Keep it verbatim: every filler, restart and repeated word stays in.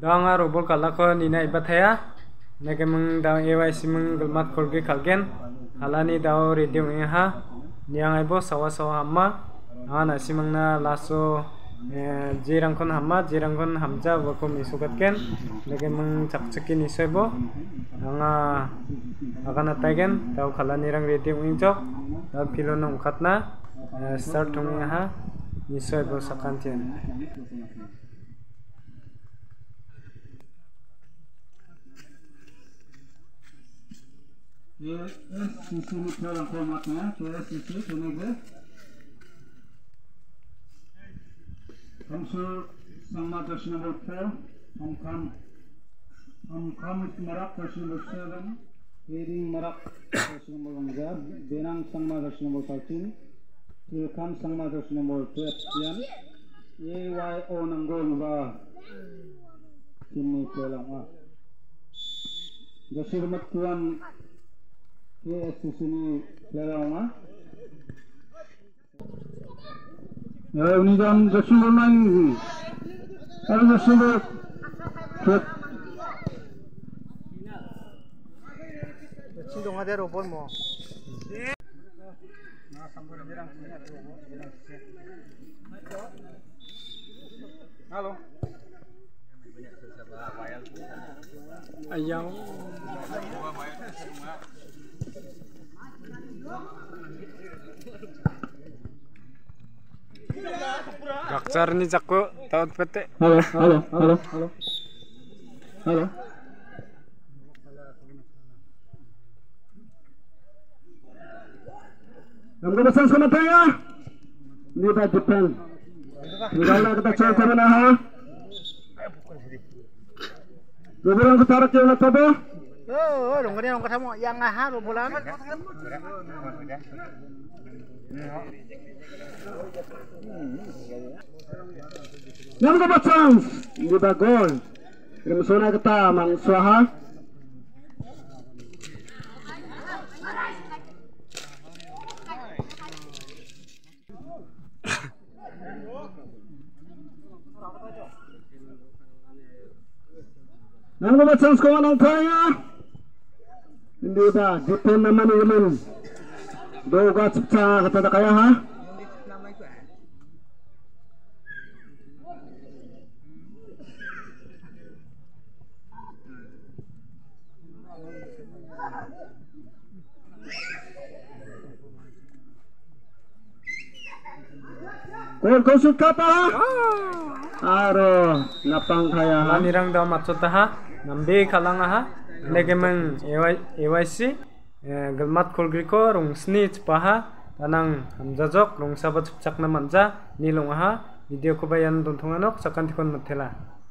dang aro bol kalako nina ibathaya nake mung daw A Y C mung gelmat kolge kalgen halani daw ready ong ha niang aibo sawa sawa hamma ana simangna laso jirangkon hamma jirangkon hamja boko misukatken nake mung chakchaki nisebo anga agana taigen daw khalani rang ready ong jok daw pilono ongkhatna start ong ha nisoi bo sakantian. ये cc में थोड़ा रखो मत ना तो सीसी सुनेंगे हम सो समाज दर्शन नंबर फोर हम काम हम काम मराक दर्शन नंबर सेवन हेरिंग मराक दर्शन नंबर वन बेनांग समाज दर्शन नंबर थर्टीन काम समाज दर्शन नंबर ट्वेल्व ए वाई ओ नंगोल बा सिम्मी पेलांगा जैसे मत कुआन ये स्टेशनी लगा ya ini jam jam online ada jam truk Cindong ada robot mo. Halo. Ayam. Gakcar ni jago tahu pete. Halo, halo, halo, halo, halo. Kamu kebesaran sama saya? Ini dah depan. Tinggallah kita cek mana ha? Beberapa kita tarik yang nak apa? Oh, dong kan yang ketemu yang ngahar bulan. Yang dapat chance di bagol. Remsona kita mang swaha. Yang dapat chance ko anong kaya? Hindi ba? Depend naman naman. Doga sa kata kaya ha? Kau kau suka apa? Aro, napang kaya ha? Nirang daw matsota ha, nambi kalanga ha, nege meng A Y C, gelmat kolgriko rong sni paha, tanang hamjajok rong sabat cak na manja, nilong ha, video ko bayan dontonganok sakantikon matela.